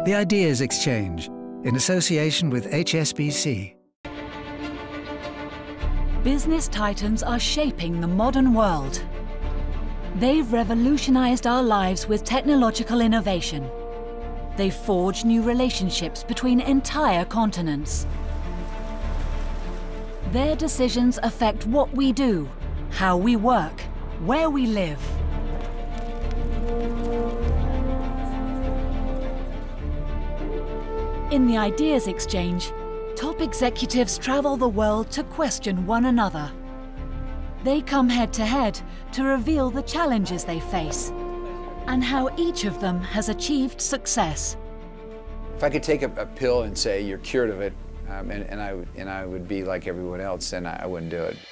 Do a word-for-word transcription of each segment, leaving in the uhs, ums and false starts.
The Ideas Exchange, in association with H S B C. Business titans are shaping the modern world. They've revolutionized our lives with technological innovation. They've forged new relationships between entire continents. Their decisions affect what we do, how we work, where we live. In the Ideas Exchange, top executives travel the world to question one another. They come head-to-head to reveal the challenges they face and how each of them has achieved success. If I could take a, a pill and say you're cured of it, um, and, and, I would, and I would be like everyone else, then I, I wouldn't do it.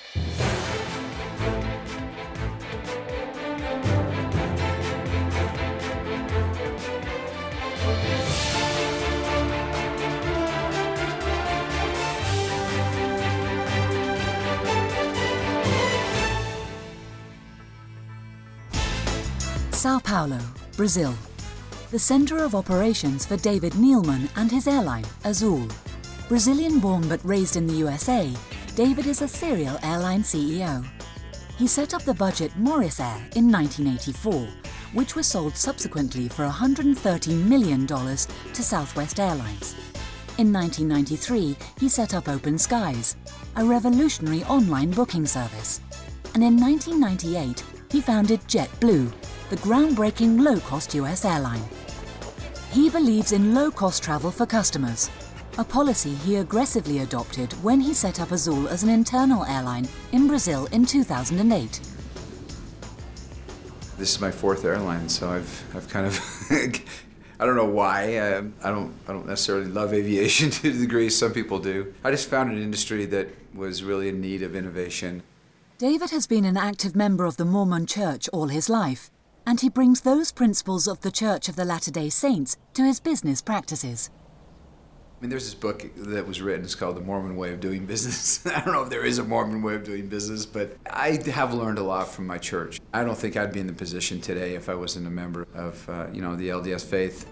Sao Paulo, Brazil, the center of operations for David Neeleman and his airline, Azul. Brazilian-born but raised in the U S A, David is a serial airline C E O. He set up the budget Morris Air in nineteen eighty-four, which was sold subsequently for one hundred thirty million dollars to Southwest Airlines. In nineteen ninety-three, he set up Open Skies, a revolutionary online booking service. And in nineteen ninety-eight, he founded JetBlue, the groundbreaking low-cost U S airline. He believes in low-cost travel for customers, a policy he aggressively adopted when he set up Azul as an internal airline in Brazil in two thousand eight. This is my fourth airline, so I've, I've kind of, I don't know why, uh, I, don't, I don't necessarily love aviation to the degree some people do. I just found an industry that was really in need of innovation. David has been an active member of the Mormon Church all his life, and he brings those principles of the Church of the Latter-day Saints to his business practices. I mean, there's this book that was written, it's called The Mormon Way of Doing Business. I don't know if there is a Mormon way of doing business, but I have learned a lot from my church. I don't think I'd be in the position today if I wasn't a member of, uh, you know, the L D S faith.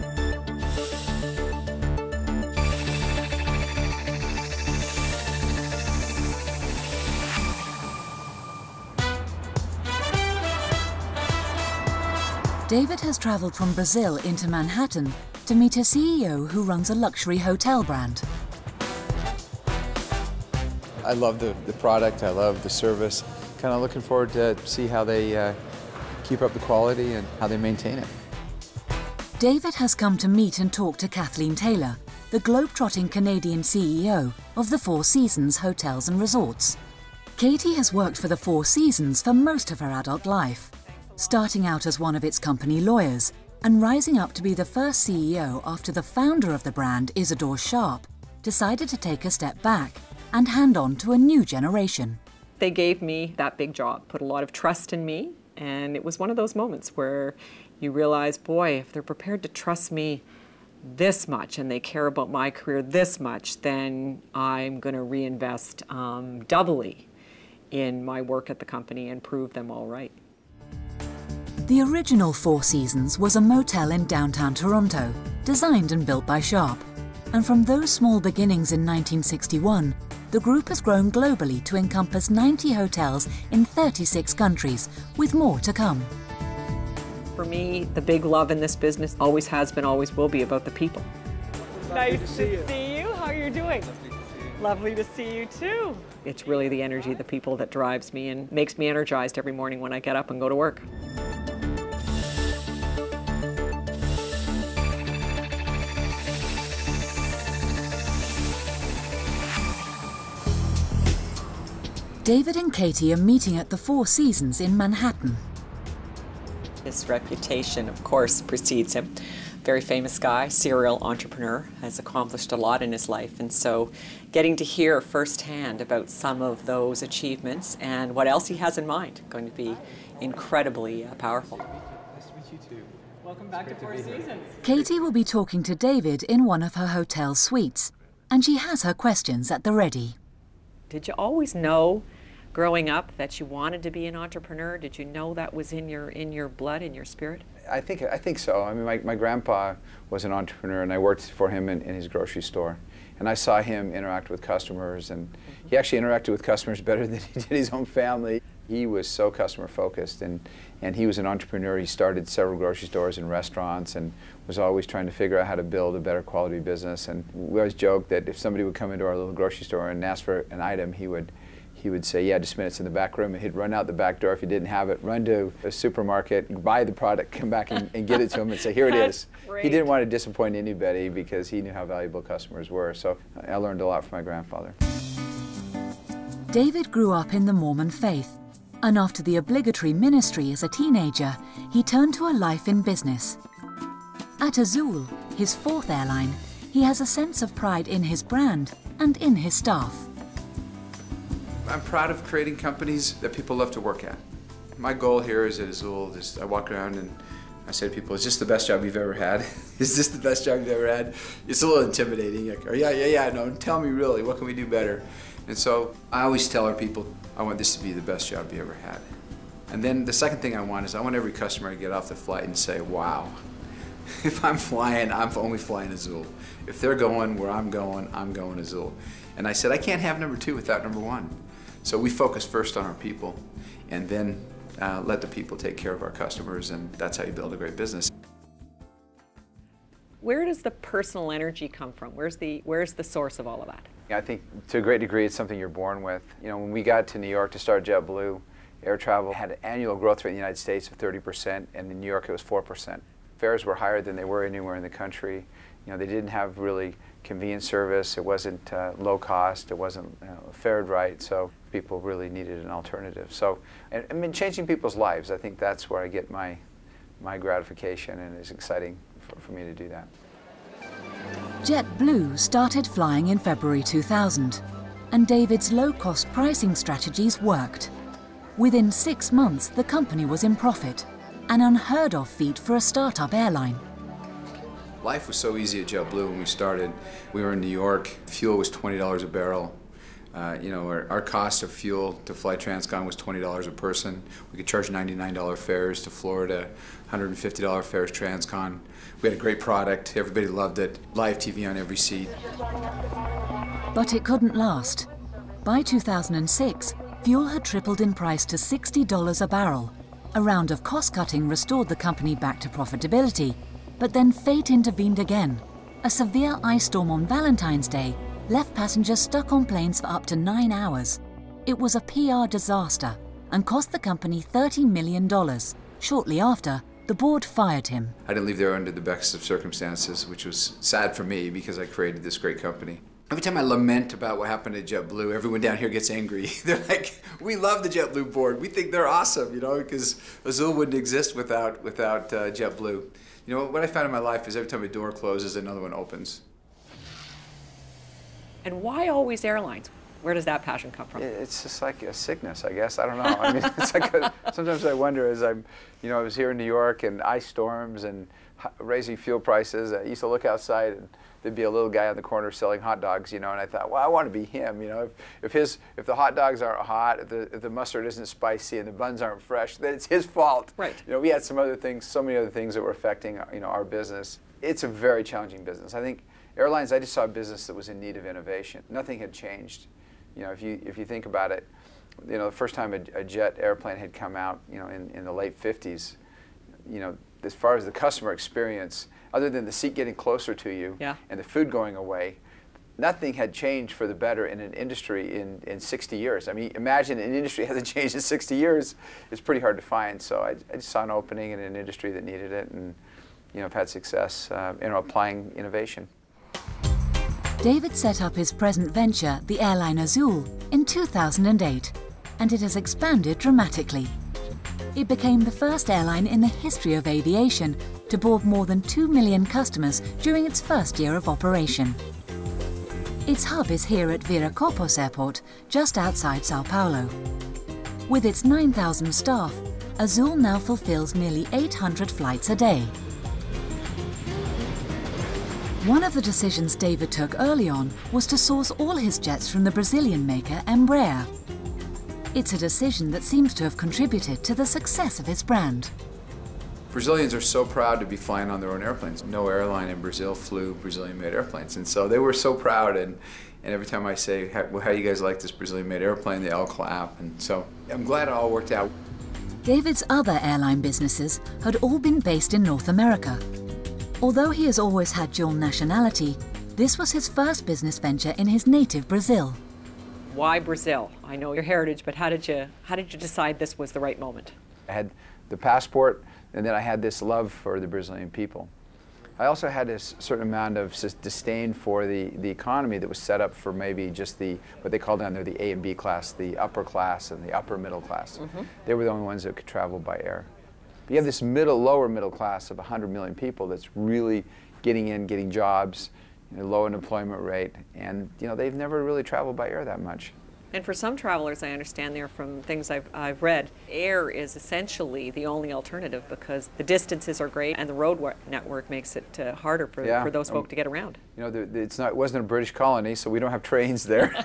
David has traveled from Brazil into Manhattan to meet a C E O who runs a luxury hotel brand. I love the, the product, I love the service. Kind of looking forward to see how they uh, keep up the quality and how they maintain it. David has come to meet and talk to Kathleen Taylor, the globe-trotting Canadian C E O of the Four Seasons Hotels and Resorts. Katie has worked for the Four Seasons for most of her adult life, starting out as one of its company lawyers and rising up to be the first C E O after the founder of the brand, Isidore Sharp, decided to take a step back and hand on to a new generation. They gave me that big job, put a lot of trust in me, and it was one of those moments where you realize, boy, if they're prepared to trust me this much and they care about my career this much, then I'm going to reinvest um, doubly in my work at the company and prove them all right. The original Four Seasons was a motel in downtown Toronto, designed and built by Sharp. And from those small beginnings in nineteen sixty-one, the group has grown globally to encompass ninety hotels in thirty-six countries, with more to come. For me, the big love in this business always has been, always will be about the people. Nice to see you. see you. How are you doing? Lovely to see you too. It's really the energy of the people that drives me and makes me energized every morning when I get up and go to work. David and Katie are meeting at the Four Seasons in Manhattan. His reputation, of course, precedes him. Very famous guy, serial entrepreneur, has accomplished a lot in his life, and so getting to hear firsthand about some of those achievements and what else he has in mind, going to be incredibly uh, powerful. Nice to meet you too. Welcome back to Four Seasons. Katie will be talking to David in one of her hotel suites, and she has her questions at the ready. Did you always know growing up that you wanted to be an entrepreneur? Did you know that was in your in your blood, in your spirit? I think I think so. I mean, my, my grandpa was an entrepreneur, and I worked for him in, in his grocery store. And I saw him interact with customers, and mm-hmm. he actually interacted with customers better than he did his own family. He was so customer focused, and, and he was an entrepreneur. He started several grocery stores and restaurants and was always trying to figure out how to build a better quality business. And we always joked that if somebody would come into our little grocery store and ask for an item, he would he would say, yeah, just a minute, it's in the back room, and he'd run out the back door if he didn't have it, run to a supermarket, buy the product, come back and, and get it to him and say, here it is. Great. He didn't want to disappoint anybody because he knew how valuable customers were. So I learned a lot from my grandfather. David grew up in the Mormon faith, and after the obligatory ministry as a teenager, he turned to a life in business. At Azul, his fourth airline, he has a sense of pride in his brand and in his staff. I'm proud of creating companies that people love to work at. My goal here is at Azul, is I walk around and I say to people, is this the best job you've ever had? Is this the best job you've ever had? It's a little intimidating. Like, oh, yeah, yeah, yeah, no, tell me really, what can we do better? And so I always tell our people, I want this to be the best job you ever had. And then the second thing I want is I want every customer to get off the flight and say, wow, if I'm flying, I'm only flying Azul. If they're going where I'm going, I'm going Azul. And I said, I can't have number two without number one. So we focus first on our people, and then uh, let the people take care of our customers, and that's how you build a great business. Where does the personal energy come from? Where's the, where's the source of all of that? I think to a great degree it's something you're born with. You know, when we got to New York to start JetBlue, air travel had an annual growth rate in the United States of thirty percent, and in New York it was four percent. Fares were higher than they were anywhere in the country. You know, they didn't have really convenient service. It wasn't uh, low cost. It wasn't you know, fared right. So people really needed an alternative. So, and, I mean, changing people's lives. I think that's where I get my my gratification, and it's exciting for, for me to do that. JetBlue started flying in February two thousand, and David's low-cost pricing strategies worked. Within six months, the company was in profit, an unheard-of feat for a startup airline. Life was so easy at JetBlue when we started. We were in New York. Fuel was twenty dollars a barrel. Uh, you know, our, our cost of fuel to fly Transcon was twenty dollars a person. We could charge ninety-nine dollar fares to Florida, one hundred fifty dollar fares Transcon. We had a great product. Everybody loved it. Live T V on every seat. But it couldn't last. By two thousand six, fuel had tripled in price to sixty dollars a barrel. A round of cost-cutting restored the company back to profitability, but then fate intervened again. A severe ice storm on Valentine's Day left passengers stuck on planes for up to nine hours. It was a P R disaster and cost the company thirty million dollars. Shortly after, the board fired him. I didn't leave there under the best of circumstances, which was sad for me because I created this great company. Every time I lament about what happened at JetBlue, everyone down here gets angry. They're like, we love the JetBlue board. We think they're awesome, you know, because Azul wouldn't exist without, without uh, JetBlue. You know, what I found in my life is every time a door closes, another one opens. And why always airlines? Where does that passion come from? It's just like a sickness, I guess. I don't know. I mean, it's like a, sometimes I wonder as I'm, you know, I was here in New York and ice storms and raising fuel prices. I used to look outside and there'd be a little guy on the corner selling hot dogs, you know, and I thought, well, I want to be him, you know. If, if his, if the hot dogs aren't hot, if the, if the mustard isn't spicy and the buns aren't fresh, then it's his fault. Right. You know, we had some other things, so many other things that were affecting, you know, our business. It's a very challenging business. I think airlines, I just saw a business that was in need of innovation. Nothing had changed. You know, if you, if you think about it, you know, the first time a, a jet airplane had come out, you know, in, in the late fifties, you know, as far as the customer experience, other than the seat getting closer to you yeah. and the food going away, nothing had changed for the better in an industry in, in sixty years. I mean, imagine an industry hasn't changed in sixty years. It's pretty hard to find. So I, I just saw an opening in an industry that needed it, and you know, I've had success uh, in applying innovation. David set up his present venture, the airline Azul, in two thousand eight, and it has expanded dramatically. It became the first airline in the history of aviation to board more than two million customers during its first year of operation. Its hub is here at Viracopos Airport, just outside Sao Paulo. With its nine thousand staff, Azul now fulfills nearly eight hundred flights a day. One of the decisions David took early on was to source all his jets from the Brazilian maker Embraer. It's a decision that seems to have contributed to the success of his brand. Brazilians are so proud to be flying on their own airplanes. No airline in Brazil flew Brazilian-made airplanes, and so they were so proud. And, and every time I say, how, well, how do you guys like this Brazilian-made airplane, they all clap. And so I'm glad it all worked out. David's other airline businesses had all been based in North America. Although he has always had dual nationality, this was his first business venture in his native Brazil. Why Brazil? I know your heritage, but how did you, how did you decide this was the right moment? I had the passport, and then I had this love for the Brazilian people. I also had this certain amount of disdain for the, the economy that was set up for maybe just the, what they call down there, the A and B class, the upper class and the upper middle class. Mm-hmm. They were the only ones that could travel by air. But you have this middle, lower middle class of one hundred million people that's really getting in, getting jobs, you know, low unemployment rate, and you know, they've never really traveled by air that much. And for some travelers, I understand there from things I've, I've read, air is essentially the only alternative because the distances are great and the road network makes it uh, harder for, yeah. for those folk um, to get around. You know, the, the, it's not, it wasn't a British colony, so we don't have trains there.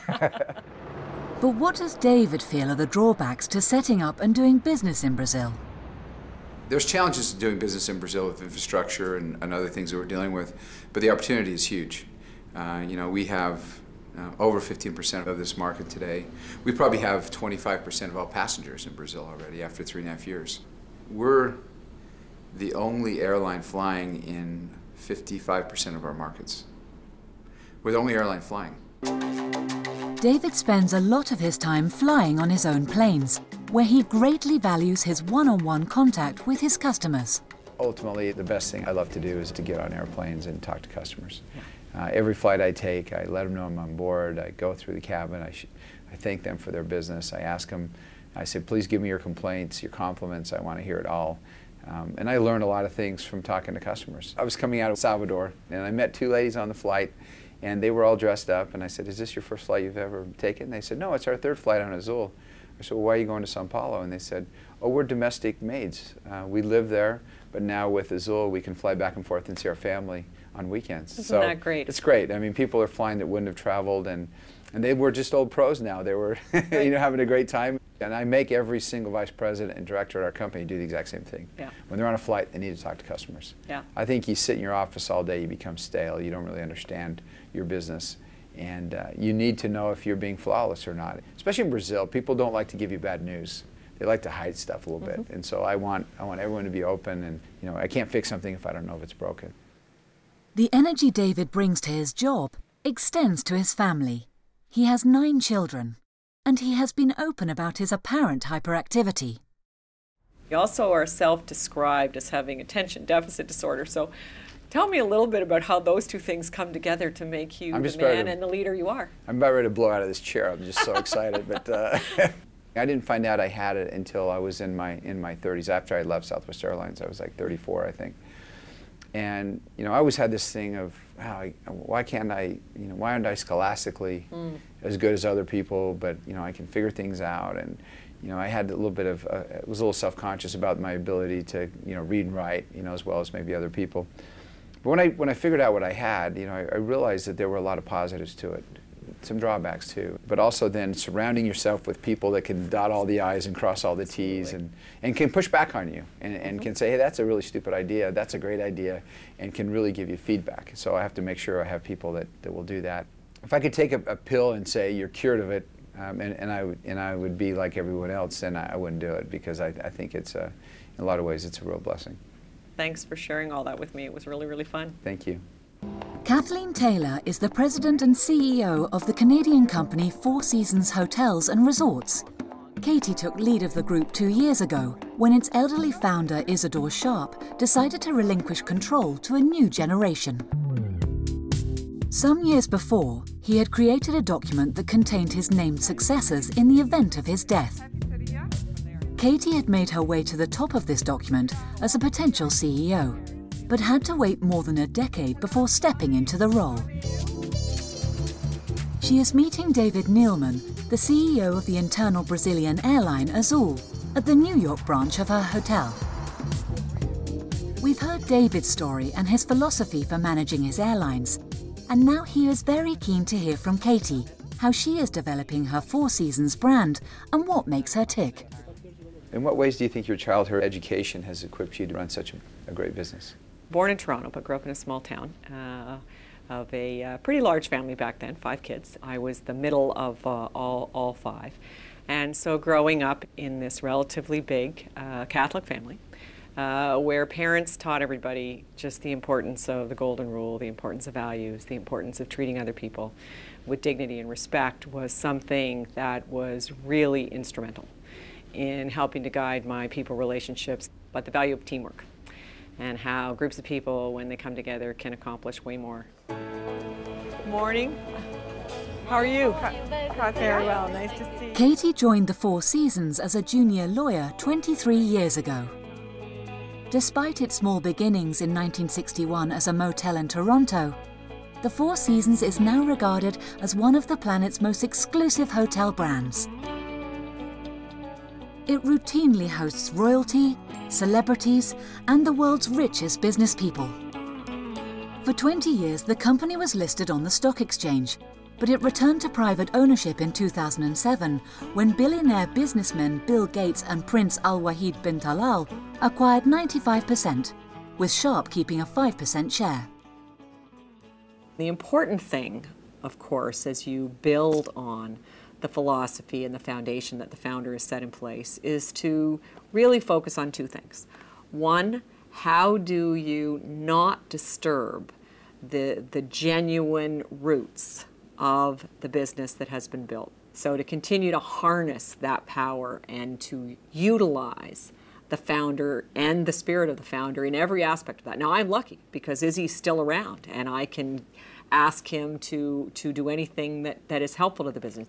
But what does David feel are the drawbacks to setting up and doing business in Brazil? There's challenges to doing business in Brazil with infrastructure and, and other things that we're dealing with, but the opportunity is huge. Uh, you know, we have uh, over fifteen percent of this market today. We probably have twenty-five percent of all passengers in Brazil already after three and a half years. We're the only airline flying in fifty-five percent of our markets. We're the only airline flying. David spends a lot of his time flying on his own planes, where he greatly values his one-on-one contact with his customers. Ultimately, the best thing I love to do is to get on airplanes and talk to customers. Uh, every flight I take, I let them know I'm on board. I go through the cabin. I, sh I thank them for their business. I ask them, I say, please give me your complaints, your compliments. I want to hear it all. Um, and I learned a lot of things from talking to customers. I was coming out of Salvador, and I met two ladies on the flight, and they were all dressed up. And I said, is this your first flight you've ever taken? And they said, no, it's our third flight on Azul. I said, well, why are you going to Sao Paulo? And they said, oh, we're domestic maids. Uh, we live there, but now with Azul, we can fly back and forth and see our family on weekends. Isn't so that great? It's great. I mean, people are flying that wouldn't have traveled, and, and they were just old pros now. They were you know, having a great time. And I make every single vice president and director at our company do the exact same thing. Yeah. When they're on a flight, they need to talk to customers. Yeah. I think you sit in your office all day, you become stale. You don't really understand your business. And uh, you need to know if you're being flawless or not. Especially in Brazil, people don't like to give you bad news. They like to hide stuff a little mm-hmm. bit. And so I want, I want everyone to be open, and you know, I can't fix something if I don't know if it's broken. The energy David brings to his job extends to his family. He has nine children, and he has been open about his apparent hyperactivity. You also are self-described as having attention deficit disorder, so tell me a little bit about how those two things come together to make you the man to, and the leader you are. I'm about ready to blow out of this chair. I'm just so excited. But uh, I didn't find out I had it until I was in my in my thirties. After I left Southwest Airlines, I was like thirty-four, I think. And you know, I always had this thing of, oh, why can't I? You know, why aren't I scholastically mm. as good as other people? But you know, I can figure things out. And you know, I had a little bit of, uh, was a little self-conscious about my ability to, you know, read and write, you know, as well as maybe other people. But when I when I figured out what I had, you know, I, I realized that there were a lot of positives to it, some drawbacks too. But also then surrounding yourself with people that can dot all the I's and cross all the T's, and and can push back on you, and and mm-hmm. can say, hey, that's a really stupid idea, that's a great idea, and can really give you feedback. So I have to make sure I have people that that will do that. If I could take a, a pill and say you're cured of it, um, and and I would and I would be like everyone else, then I, I wouldn't do it, because I I think it's a, in a lot of ways it's a real blessing. Thanks for sharing all that with me. It was really, really fun. Thank you. Kathleen Taylor is the president and C E O of the Canadian company Four Seasons Hotels and Resorts. Katie took lead of the group two years ago when its elderly founder, Isidore Sharp, decided to relinquish control to a new generation. Some years before, he had created a document that contained his named successors in the event of his death. Katie had made her way to the top of this document as a potential C E O, but had to wait more than a decade before stepping into the role. She is meeting David Neeleman, the C E O of the internal Brazilian airline Azul, at the New York branch of her hotel. We've heard David's story and his philosophy for managing his airlines, and now he is very keen to hear from Katie, how she is developing her Four Seasons brand and what makes her tick. In what ways do you think your childhood education has equipped you to run such a, a great business? Born in Toronto, but grew up in a small town uh, of a uh, pretty large family back then, five kids. I was the middle of uh, all, all five. And so growing up in this relatively big uh, Catholic family, uh, where parents taught everybody just the importance of the golden rule, the importance of values, the importance of treating other people with dignity and respect, was something that was really instrumental in helping to guide my people relationships, but the value of teamwork and how groups of people, when they come together, can accomplish way more. Morning. How are you? Caught very well. Nice to see you. Katie joined the Four Seasons as a junior lawyer twenty-three years ago. Despite its small beginnings in nineteen sixty-one as a motel in Toronto, the Four Seasons is now regarded as one of the planet's most exclusive hotel brands. It routinely hosts royalty, celebrities, and the world's richest business people. For twenty years, the company was listed on the stock exchange, but it returned to private ownership in two thousand seven when billionaire businessmen Bill Gates and Prince Al Wahid bin Talal acquired ninety-five percent, with Sharp keeping a five percent share. The important thing, of course, as you build on the philosophy and the foundation that the founder has set in place, is to really focus on two things. One, how do you not disturb the, the genuine roots of the business that has been built? So to continue to harness that power and to utilize the founder and the spirit of the founder in every aspect of that. Now, I'm lucky because Izzy's still around and I can ask him to, to do anything that, that is helpful to the business.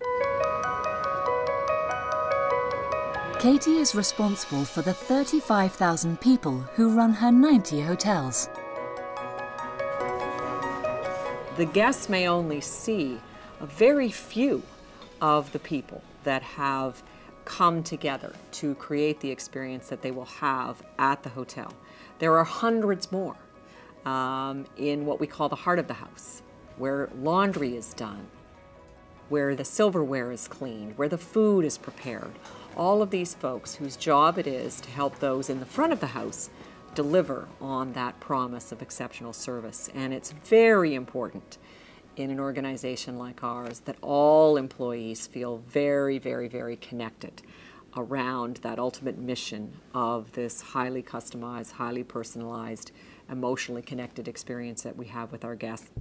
Katie is responsible for the thirty-five thousand people who run her ninety hotels. The guests may only see a very few of the people that have come together to create the experience that they will have at the hotel. There are hundreds more um, in what we call the heart of the house, where laundry is done, where the silverware is cleaned, where the food is prepared. All of these folks whose job it is to help those in the front of the house deliver on that promise of exceptional service. And it's very important in an organization like ours that all employees feel very, very, very connected around that ultimate mission of this highly customized, highly personalized, emotionally connected experience that we have with our guests.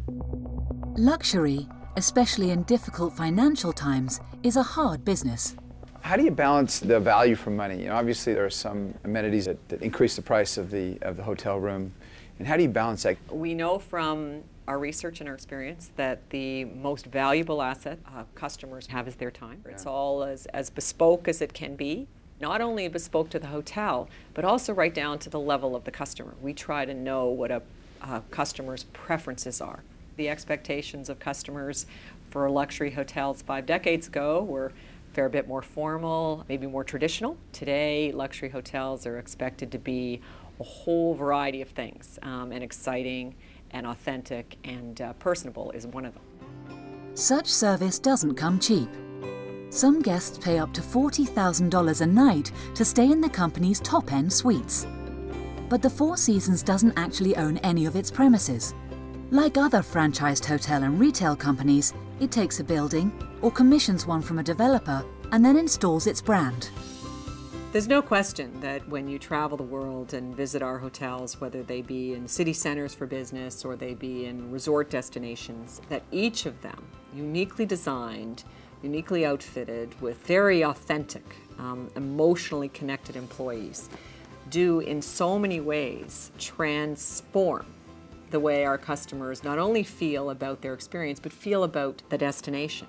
Luxury, especially in difficult financial times, is a hard business. How do you balance the value for money? You know, obviously there are some amenities that, that increase the price of the, of the hotel room. And how do you balance that? We know from our research and our experience that the most valuable asset uh, customers have is their time. Yeah. It's all as, as bespoke as it can be. Not only bespoke to the hotel, but also right down to the level of the customer. We try to know what a uh, customer's preferences are. The expectations of customers for luxury hotels five decades ago were a fair bit more formal, maybe more traditional. Today, luxury hotels are expected to be a whole variety of things, um, and exciting and authentic and uh, personable is one of them. Such service doesn't come cheap. Some guests pay up to forty thousand dollars a night to stay in the company's top-end suites. But the Four Seasons doesn't actually own any of its premises. Like other franchised hotel and retail companies, it takes a building or commissions one from a developer and then installs its brand. There's no question that when you travel the world and visit our hotels, whether they be in city centers for business or they be in resort destinations, that each of them, uniquely designed, uniquely outfitted with very authentic, um, emotionally connected employees, do in so many ways transform the way our customers not only feel about their experience, but feel about the destination.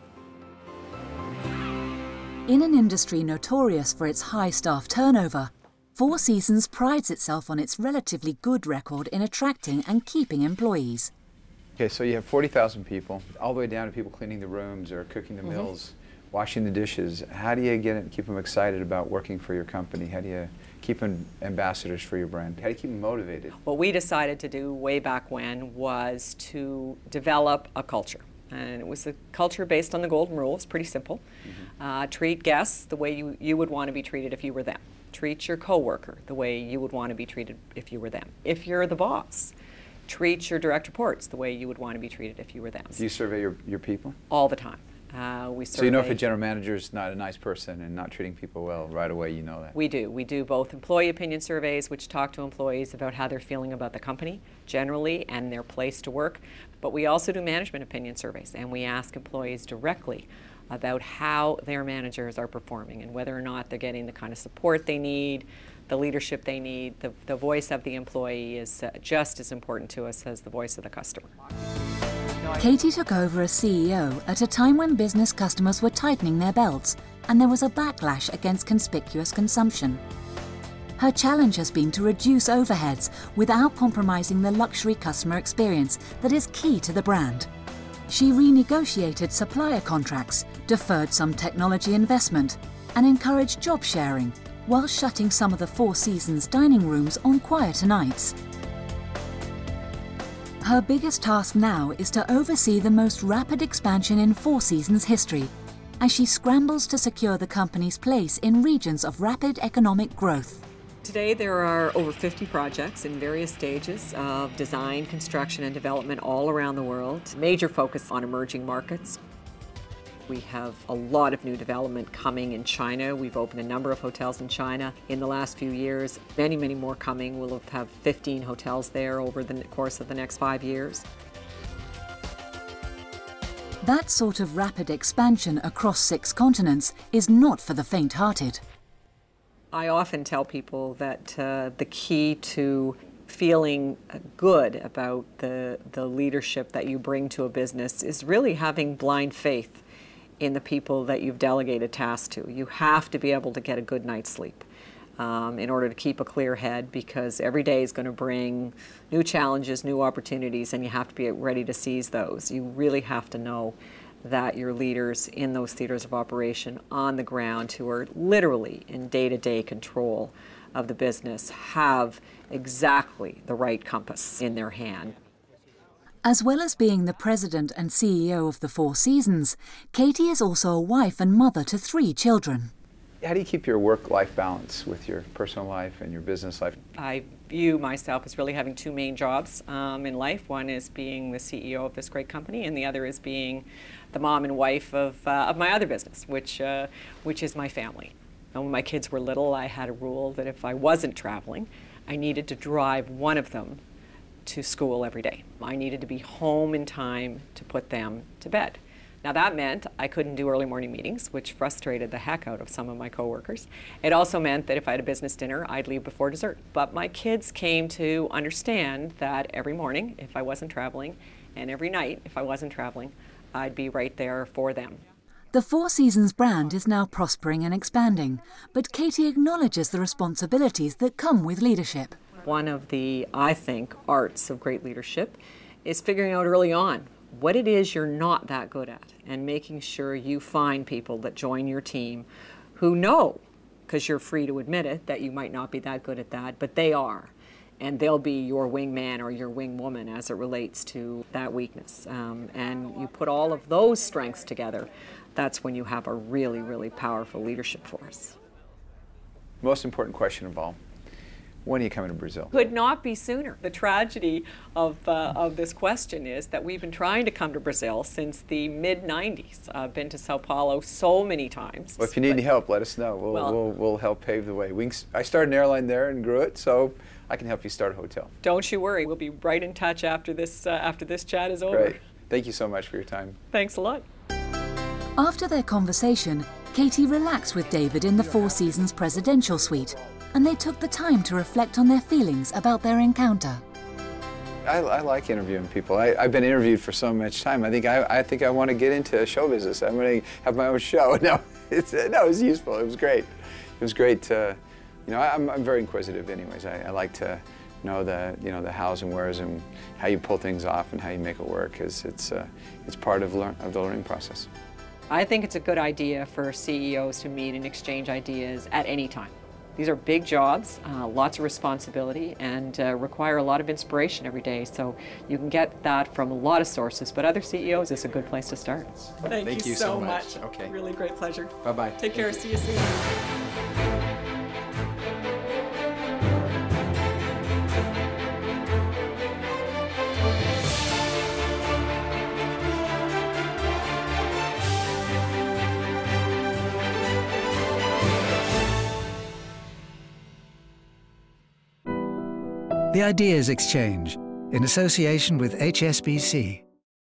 In an industry notorious for its high staff turnover, Four Seasons prides itself on its relatively good record in attracting and keeping employees. Okay, so you have forty thousand people, all the way down to people cleaning the rooms or cooking the mm-hmm. meals, washing the dishes. How do you get it, keep them excited about working for your company? How do you keep them ambassadors for your brand? How do you keep them motivated? What we decided to do way back when was to develop a culture. And it was a culture based on the golden rule. It's pretty simple. Mm-hmm. uh, treat guests the way you, you would want to be treated if you were them. Treat your coworker the way you would want to be treated if you were them. If you're the boss, treat your direct reports the way you would want to be treated if you were them. Do you survey your, your people? All the time. Uh, we survey. So you know if a general manager is not a nice person and not treating people well, right away you know that? We do. We do both employee opinion surveys, which talk to employees about how they're feeling about the company generally and their place to work. But we also do management opinion surveys, and we ask employees directly about how their managers are performing and whether or not they're getting the kind of support they need, the leadership they need. The, the voice of the employee is uh, just as important to us as the voice of the customer. Katie took over as C E O at a time when business customers were tightening their belts and there was a backlash against conspicuous consumption. Her challenge has been to reduce overheads without compromising the luxury customer experience that is key to the brand. She renegotiated supplier contracts, deferred some technology investment, and encouraged job sharing while shutting some of the Four Seasons dining rooms on quieter nights. Her biggest task now is to oversee the most rapid expansion in Four Seasons history as she scrambles to secure the company's place in regions of rapid economic growth. Today there are over fifty projects in various stages of design, construction, and development all around the world. Major focus on emerging markets. We have a lot of new development coming in China. We've opened a number of hotels in China in the last few years. Many, many more coming. We'll have fifteen hotels there over the course of the next five years. That sort of rapid expansion across six continents is not for the faint-hearted. I often tell people that uh, the key to feeling good about the, the leadership that you bring to a business is really having blind faith in the people that you've delegated tasks to. You have to be able to get a good night's sleep um, in order to keep a clear head, because every day is going to bring new challenges, new opportunities, and you have to be ready to seize those. You really have to know that your leaders in those theaters of operation on the ground, who are literally in day-to-day control of the business, have exactly the right compass in their hand. As well as being the president and C E O of the Four Seasons, Katie is also a wife and mother to three children. How do you keep your work-life balance with your personal life and your business life? I view myself as really having two main jobs um, in life. One is being the C E O of this great company, and the other is being the mom and wife of, uh, of my other business, which, uh, which is my family. And when my kids were little, I had a rule that if I wasn't traveling, I needed to drive one of them to school every day. I needed to be home in time to put them to bed. Now that meant I couldn't do early morning meetings, which frustrated the heck out of some of my coworkers. It also meant that if I had a business dinner, I'd leave before dessert. But my kids came to understand that every morning, if I wasn't traveling, and every night, if I wasn't traveling, I'd be right there for them. The Four Seasons brand is now prospering and expanding, but Katie acknowledges the responsibilities that come with leadership. One of the, I think, arts of great leadership is figuring out early on what it is you're not that good at, and making sure you find people that join your team who know, because you're free to admit it, that you might not be that good at that, but they are. And they'll be your wingman or your wingwoman as it relates to that weakness. Um, and you put all of those strengths together, that's when you have a really, really powerful leadership force. Most important question of all. When are you coming to Brazil? Could not be sooner. The tragedy of, uh, of this question is that we've been trying to come to Brazil since the mid nineties. I've been to Sao Paulo so many times. Well, if you need any help, let us know. We'll, well, we'll, we'll help pave the way. We can, I started an airline there and grew it, so I can help you start a hotel. Don't you worry. We'll be right in touch after this, uh, after this chat is over. Great. Thank you so much for your time. Thanks a lot. After their conversation, Katie relaxed with David in the Four Seasons presidential suite, and they took the time to reflect on their feelings about their encounter. I, I like interviewing people. I, I've been interviewed for so much time. I think I, I think I want to get into show business. I'm going to have my own show. No, it's, no, it was useful. It was great. It was great. To, you know, I, I'm, I'm very inquisitive, anyways. I, I like to know the, you know, the hows and wheres and how you pull things off and how you make it work. Because it's, uh, it's part of, learn, of the learning process. I think it's a good idea for C E Os to meet and exchange ideas at any time, These are big jobs, uh, lots of responsibility, and uh, require a lot of inspiration every day. So you can get that from a lot of sources, but other C E Os is a good place to start. Thank, Thank you, you so so much. much. Okay. Really great pleasure. Bye-bye. Take care. See you soon. The Ideas Exchange, in association with H S B C.